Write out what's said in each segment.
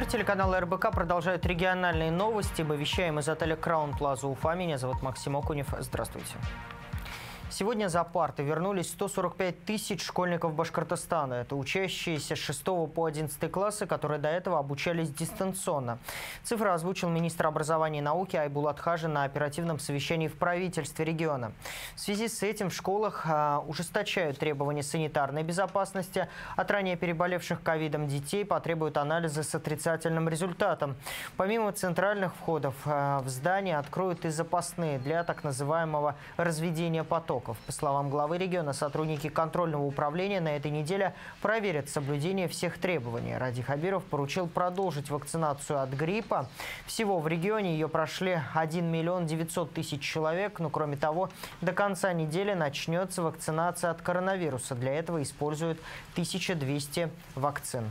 Телеканал РБК продолжает региональные новости. Мы вещаем из отеля Краун Плаза Уфа. Меня зовут Максим Окунев. Здравствуйте. Сегодня за парты вернулись 145 тысяч школьников Башкортостана. Это учащиеся с 6 по 11 классы, которые до этого обучались дистанционно. Цифры озвучил министр образования и науки Айбулат Хажи на оперативном совещании в правительстве региона. В связи с этим в школах ужесточают требования санитарной безопасности. От ранее переболевших ковидом детей потребуют анализы с отрицательным результатом. Помимо центральных входов в здание откроют и запасные для так называемого разведения потоков. По словам главы региона, сотрудники контрольного управления на этой неделе проверят соблюдение всех требований. Ради Хабиров поручил продолжить вакцинацию от гриппа. Всего в регионе ее прошли 1 миллион 900 тысяч человек. Но кроме того, до конца недели начнется вакцинация от коронавируса. Для этого используют 1200 вакцин.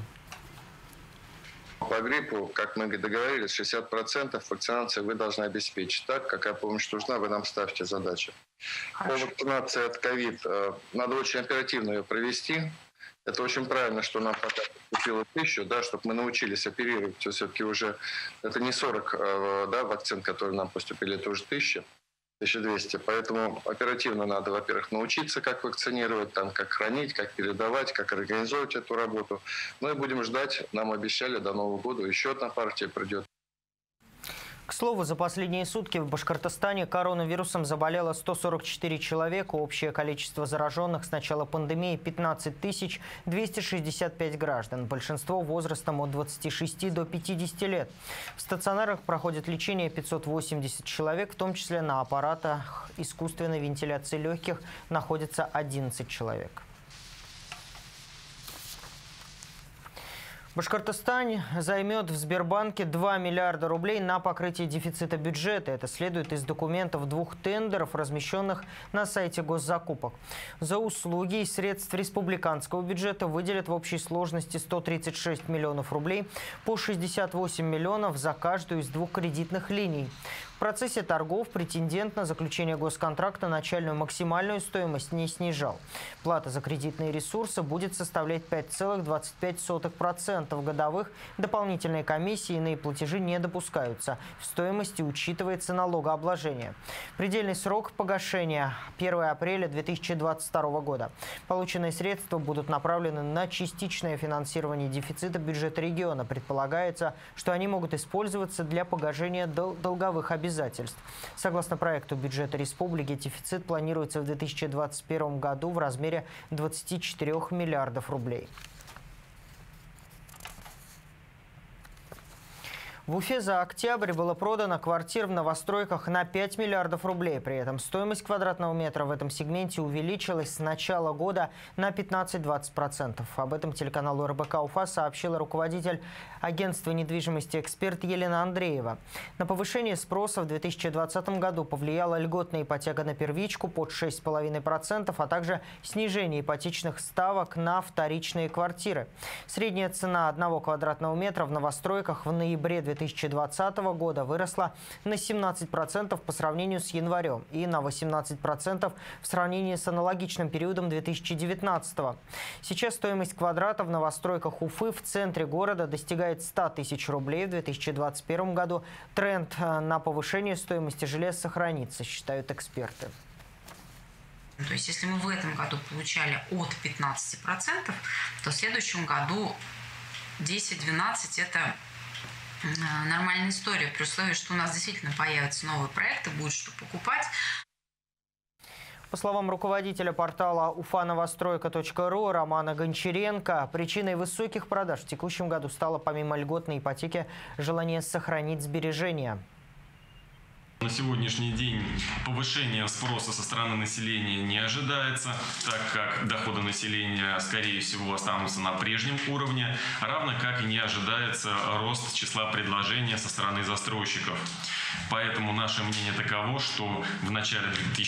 По гриппу, как мы договорились, 60% вакцинации вы должны обеспечить. Так, какая помощь нужна, вы нам ставьте задачу. По вакцинации от ковид надо очень оперативно ее провести. Это очень правильно, что нам пока поступило 1000, да, чтобы мы научились оперировать. Все-таки уже это не 40 вакцин, которые нам поступили, это уже 1200. Поэтому оперативно надо, во-первых, научиться, как вакцинировать, там, как хранить, как передавать, как организовывать эту работу. Ну и будем ждать. Нам обещали до Нового года еще одна партия придет. К слову, за последние сутки в Башкортостане коронавирусом заболело 144 человека. Общее количество зараженных с начала пандемии – 15 265 граждан. Большинство возрастом от 26 до 50 лет. В стационарах проходит лечение 580 человек, в том числе на аппаратах искусственной вентиляции легких находится 11 человек. Башкортостан займет в Сбербанке 2 миллиарда рублей на покрытие дефицита бюджета. Это следует из документов 2 тендеров, размещенных на сайте госзакупок. За услуги из средств республиканского бюджета выделят в общей сложности 136 миллионов рублей, по 68 миллионов за каждую из 2 кредитных линий. В процессе торгов претендент на заключение госконтракта начальную максимальную стоимость не снижал. Плата за кредитные ресурсы будет составлять 5,25% годовых. Дополнительные комиссии и иные платежи не допускаются. В стоимости учитывается налогообложение. Предельный срок погашения – 1 апреля 2022 года. Полученные средства будут направлены на частичное финансирование дефицита бюджета региона. Предполагается, что они могут использоваться для погашения долговых обязательств. Согласно проекту бюджета республики, дефицит планируется в 2021 году в размере 24 миллиардов рублей. В Уфе за октябрь было продано квартир в новостройках на 5 миллиардов рублей. При этом стоимость квадратного метра в этом сегменте увеличилась с начала года на 15-20%. Об этом телеканалу РБК Уфа сообщила руководитель агентства недвижимости «Эксперт» Елена Андреева. На повышение спроса в 2020 году повлияла льготная ипотека на первичку под 6,5%, а также снижение ипотечных ставок на вторичные квартиры. Средняя цена 1 квадратного метра в новостройках в ноябре 2020 года выросла на 17% по сравнению с январем и на 18% в сравнении с аналогичным периодом 2019. Сейчас стоимость квадрата в новостройках Уфы в центре города достигает 100 тысяч рублей. В 2021 году тренд на повышение стоимости жилья сохранится, считают эксперты. То есть если мы в этом году получали от 15%, то в следующем году 10-12% это нормальная история, при условии, что у нас действительно появятся новые проекты, будет что покупать. По словам руководителя портала ufanovostroyka.ru Романа Гончаренко, причиной высоких продаж в текущем году стало помимо льготной ипотеки желание сохранить сбережения. На сегодняшний день повышение спроса со стороны населения не ожидается, так как доходы населения, скорее всего, останутся на прежнем уровне, равно как и не ожидается рост числа предложений со стороны застройщиков. Поэтому наше мнение таково, что в начале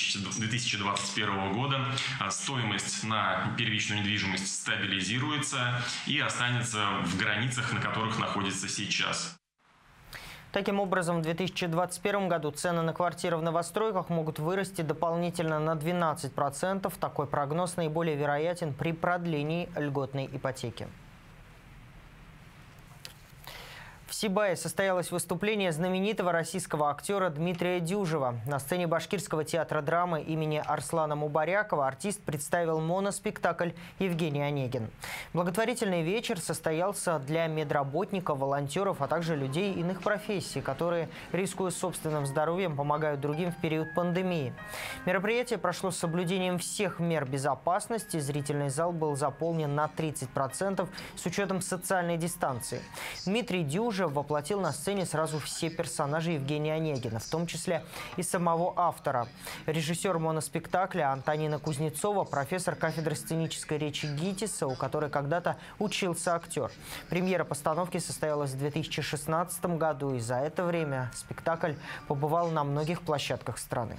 2021 года стоимость на первичную недвижимость стабилизируется и останется в границах, на которых находится сейчас. Таким образом, в 2021 году цены на квартиры в новостройках могут вырасти дополнительно на 12%. Такой прогноз наиболее вероятен при продлении льготной ипотеки. Сибае состоялось выступление знаменитого российского актера Дмитрия Дюжева. На сцене Башкирского театра драмы имени Арслана Мубарякова артист представил моноспектакль «Евгений Онегин». Благотворительный вечер состоялся для медработников, волонтеров, а также людей иных профессий, которые, рискуя собственным здоровьем, помогают другим в период пандемии. Мероприятие прошло с соблюдением всех мер безопасности. Зрительный зал был заполнен на 30% с учетом социальной дистанции. Дмитрий Дюжев воплотил на сцене сразу все персонажи Евгения Онегина, в том числе и самого автора. Режиссер моноспектакля Антонина Кузнецова, профессор кафедры сценической речи ГИТИСа, у которой когда-то учился актер. Премьера постановки состоялась в 2016 году, и за это время спектакль побывал на многих площадках страны.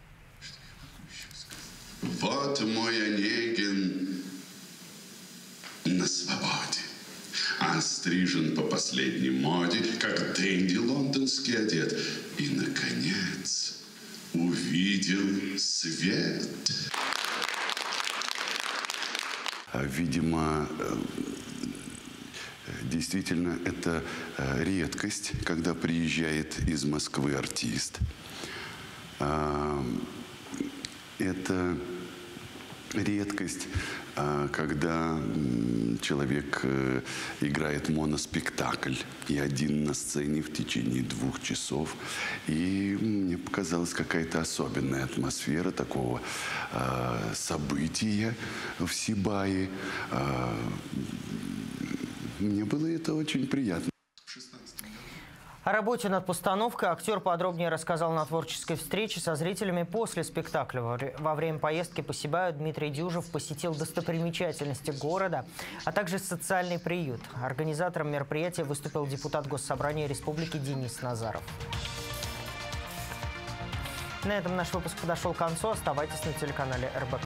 Вот мой Онегин на свободе. Острижен по последней моде, как дэнди лондонский одет. И, наконец, увидел свет. Видимо, действительно, это редкость, когда приезжает из Москвы артист. Это редкость, когда человек играет моноспектакль и один на сцене в течение 2 часов. И мне показалась какая-то особенная атмосфера такого события в Сибае. Мне было это очень приятно. О работе над постановкой актер подробнее рассказал на творческой встрече со зрителями после спектакля. Во время поездки по Сибаю Дмитрий Дюжев посетил достопримечательности города, а также социальный приют. Организатором мероприятия выступил депутат Госсобрания Республики Денис Назаров. На этом наш выпуск подошел к концу. Оставайтесь на телеканале РБК.